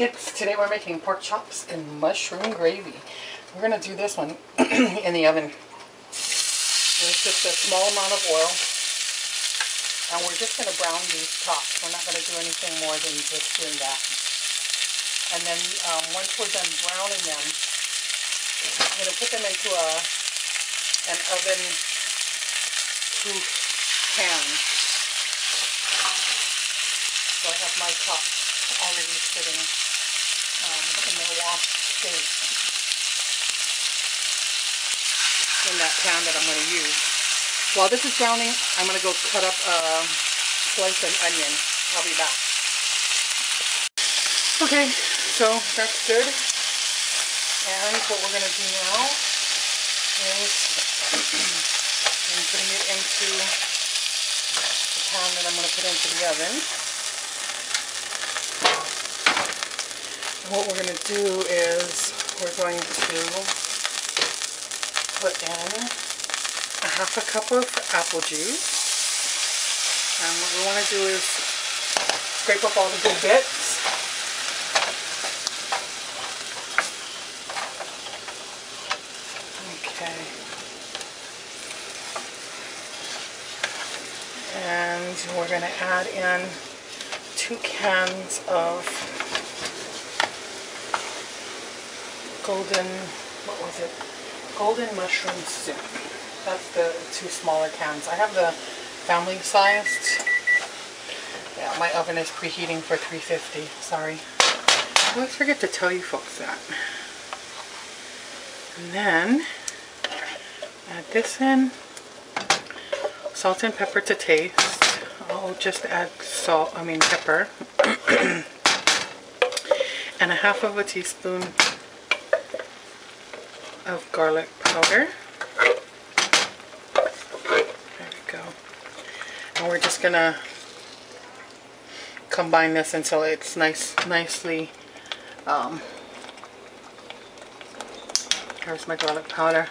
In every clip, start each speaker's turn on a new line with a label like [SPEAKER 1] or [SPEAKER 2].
[SPEAKER 1] kids, today we're making pork chops and mushroom gravy. We're going to do this one in the oven. There's just a small amount of oil, and we're just going to brown these chops. We're not going to do anything more than just doing that. And then once we're done browning them, I'm going to put them into an oven-proof pan. So I have my chops already sitting in their wash state in that pan that I'm going to use. While this is browning, I'm going to go cut up a slice of onion. I'll be back. Okay, so that's good. And what we're going to do now is I'm putting it into the pan that I'm going to put into the oven. What we're going to do is we're going to put in a half a cup of apple juice. And what we want to do is scrape up all the good bits. Okay. And we're going to add in 2 cans of golden mushroom soup. That's the 2 smaller cans. I have the family sized. Yeah, my oven is preheating for 350. Sorry. I always forget to tell you folks that. And then add this in. Salt and pepper to taste. I'll just add pepper. And a half of a teaspoon of garlic powder. There we go. And we're just gonna combine this until it's nicely. Here's my garlic powder.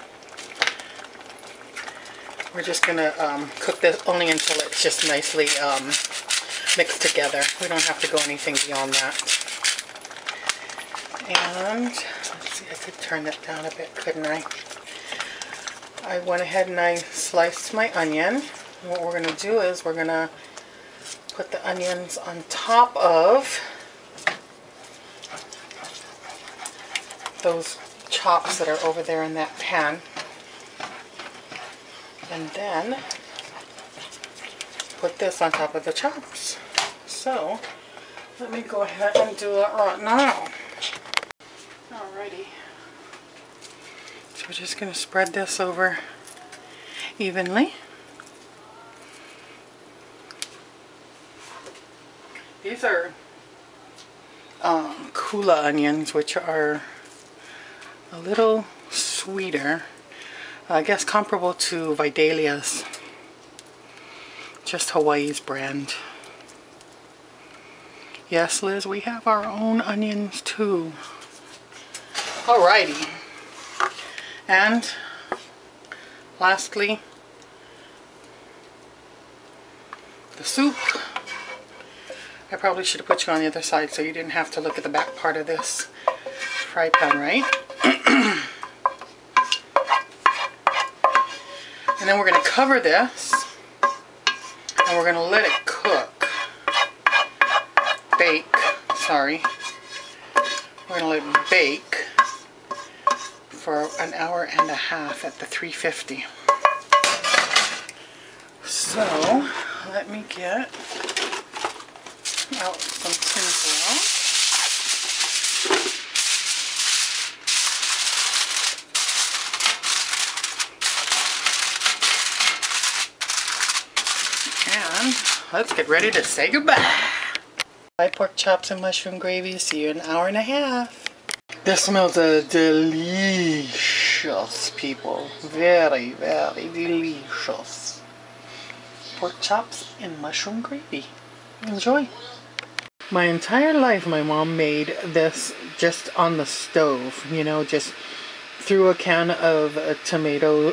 [SPEAKER 1] We're just gonna cook this only until it's just nicely mixed together. We don't have to go anything beyond that. And let's see, I could turn that down a bit, couldn't I? I went ahead and I sliced my onion. And what we're going to do is we're going to put the onions on top of those chops that are over there in that pan. And then put this on top of the chops. So let me go ahead and do that right now. Alrighty. So we're just going to spread this over evenly. These are Kula onions, which are a little sweeter. I guess comparable to Vidalia's. Just Hawaii's brand. Yes, Liz, we have our own onions too. Alrighty. And lastly, the soup. I probably should have put you on the other side so you didn't have to look at the back part of this fry pan, right? And then we're going to cover this and we're going to let it cook. Bake. Sorry. We're going to let it bake for an hour and a half at the 350. So let me get out some tinfoil. And let's get ready to say goodbye. Bye, pork chops and mushroom gravy. See you in an hour and a half. This smells delicious, people. Very, very delicious. Pork chops and mushroom gravy. Enjoy. My entire life, my mom made this just on the stove. You know, just threw a can of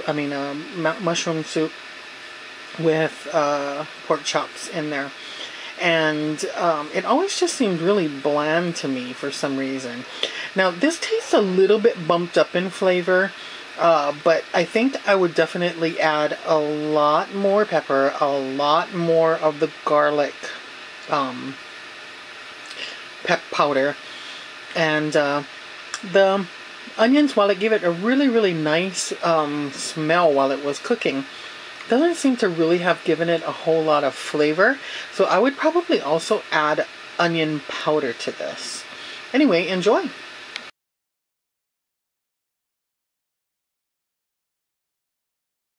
[SPEAKER 1] mushroom soup with pork chops in there. and it always just seemed really bland to me for some reason. Now this tastes a little bit bumped up in flavor, but I think I would definitely add a lot more pepper, a lot more of the garlic pep powder, and the onions, while it gave it a really nice smell while it was cooking, doesn't seem to really have given it a whole lot of flavor. So I would probably also add onion powder to this. Anyway, enjoy.